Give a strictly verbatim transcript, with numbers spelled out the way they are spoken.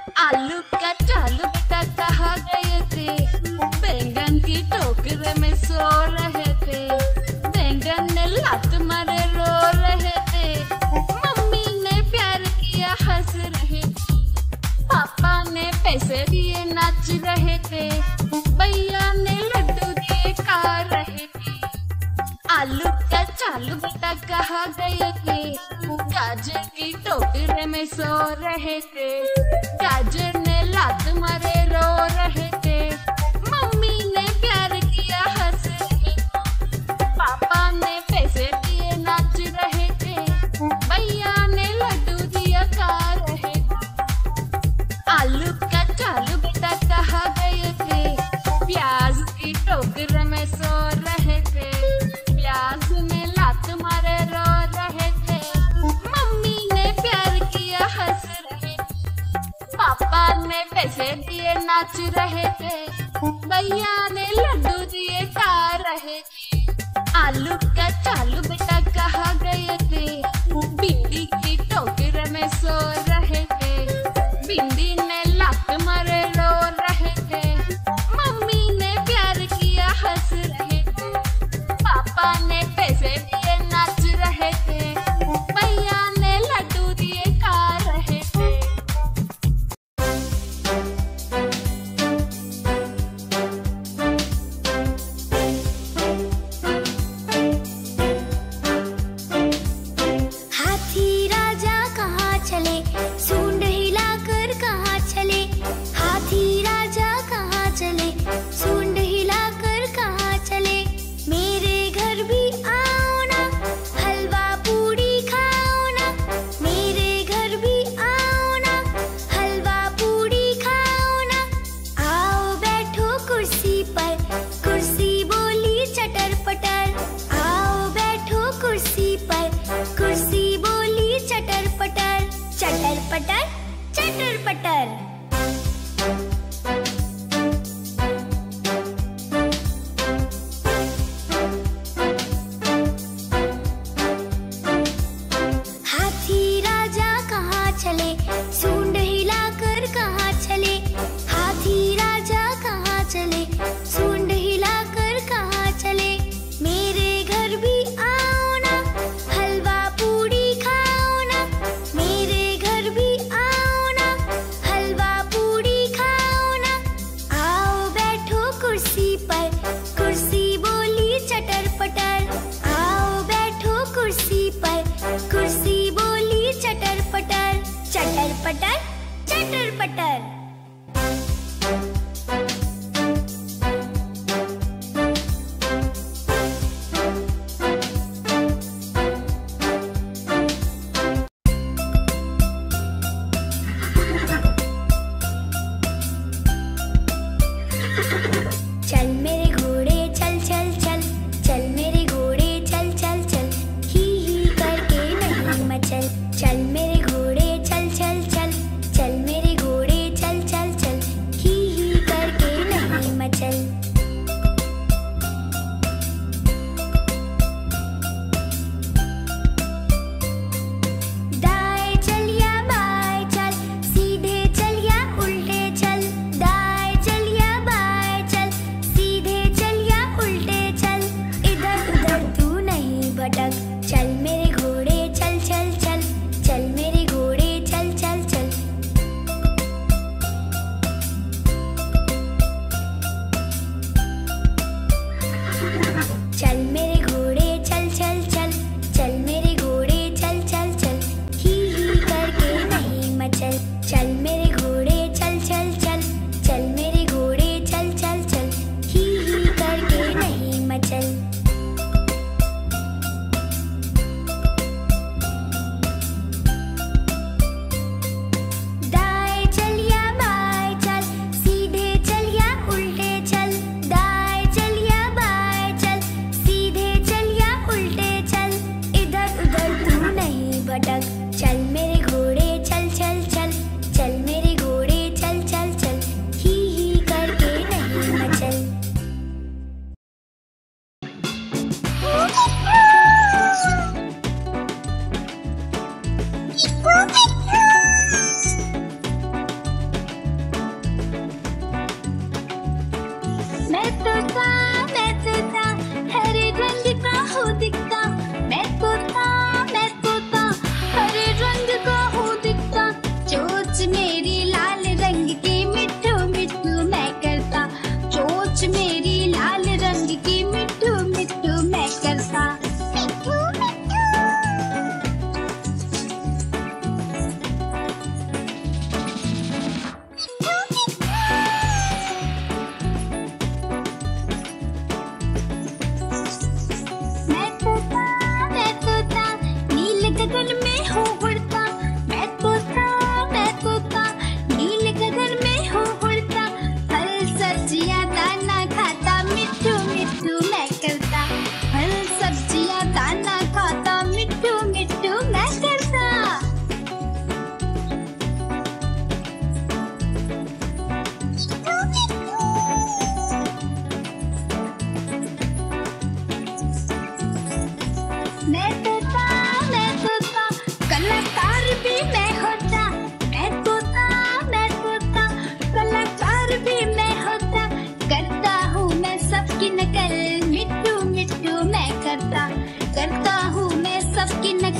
आलू का चालू बेटा कहाँ गए थे? बैंगन की टोकरे में सो रहे थे। बैंगन ने लात मारे रो रहे थे। मम्मी ने प्यार किया हंस रहे थे। पापा ने पैसे दिए नाच रहे थे। भैया ने लड्डू दिए खा रहे थे। आलू का चालू बेटा कहाँ गए थे? गाजर की टोकरे में सो रहे थे। गाजर ने लात मारे रो रहे थे। मम्मी ने प्यार किया हंस रहे थे। पापा ने पैसे दिए नाच रहे थे। भैया ने लड्डू दिया खा रहे थे। आलू का चालू बेटा कहाँ गए थे? प्याज की टोकरे में सो रहे थे। प्याज में लात मारे रो रहे थे। मम्मी ने प्यार किया हंस रहे थे। पापा ने पैसे दिए नाच रहे थे। भैया ने लड्डू दिए खा रहे थे। आलू का चालू बेटा कहाँ गए थे? भिंडी की टोकरे में सो रहे थे। भिंडी ने लात मारे रो रहे थे। मम्मी ने प्यार किया हंस रहे थे। पापा ने पैसे दिए नाच रहे थे। भैया ने लड्डू दिए खा रहे थे। हाथी राजा कहाँ चले? सूंड हिलाकर कहाँ चले? हाथी राजा कहाँ चले? सूंड हिलाकर कहाँ चले? मेरे घर भी आओ ना, हलवा पूड़ी खाओ ना। मेरे घर भी आओ ना, हलवा पूड़ी खाओ ना। आओ बैठो कुर्सी पर, कुर्सी बोली चटर पटर। आओ बैठो कुर्सी पर, कुर्सी बोली चटर पटर। चटर पटर चटर पटर। हाथी राजा कहाँ चले? सूंड हिलाकर कहाँ चले? हाथी राजा कहाँ चले? सूंड हिलाकर कहाँ चले? मेरे घर भी आओ ना, हलवा पूड़ी खाओ ना। मेरे घर भी आओ ना, हलवा पूड़ी खाओ ना। आओ बैठो कुर्सी पर, कुर्सी बोली चटर पटर। आओ बैठो कुर्सी पर, कुर्सी बोली चटर पटर। चटर पटर चटर पटर। चल मेरे घोड़े चल चल चल, चल मेरे घोड़े चल चल चल। ही ही करके नहीं मचल। चल मेरे घोड़े चल चल चल, चल मेरे घोड़े चल मैं तोता मैं तोता हरे रंग का हूँ दिखता, मैं तोता मैं तोता हरे रंग का हूँ दिखता, चोंच मेरी लाल रंग की मिट्ठू मिट्ठू मैं करता, चोंच मेरी लाल रंग की मिट्ठू मिट्ठू मैं करता। मिट्ठू मिट्ठू मैं तोता मैं तोता नील गगन में हूँ उड़ता, मैं तोता मैं तोता नील गगन में हूँ उड़ता, फल सब्जियाँ दाना खाता मिट्ठू मिट्ठू मैं करता, फल सब्जियाँ दाना खाता मिट्ठू मिट्ठू मैं करता। मैं तोता मैं तोता कलाकार भी मैं होता, मैं तोता मैं तोता कलाकार भी मैं होता, करता हूँ मैं सबकी नकल मिट्ठू मिट्ठू मैं करता, करता हूँ मैं सबकी नकल